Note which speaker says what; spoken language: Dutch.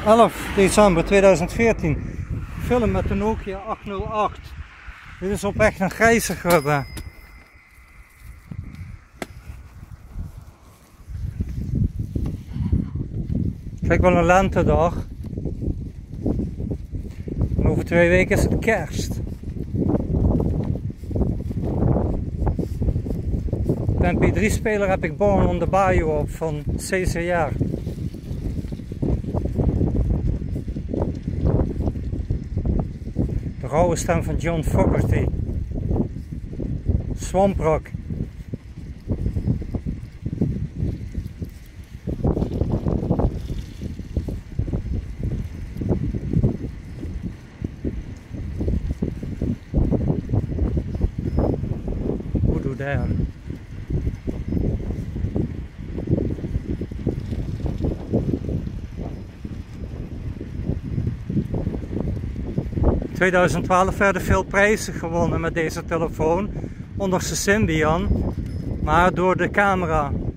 Speaker 1: 11 december 2014. Film met de Nokia 808. Dit is oprecht een grijzige. Kijk, wel een lentedag. En over 2 weken is het kerst. De MP3-speler heb ik Born on the Bayou op van CCR. De rauwe stem van John Fogerty. Swamp Rock. Voodoo there. In 2012 werden veel prijzen gewonnen met deze telefoon, onder Symbian, maar door de camera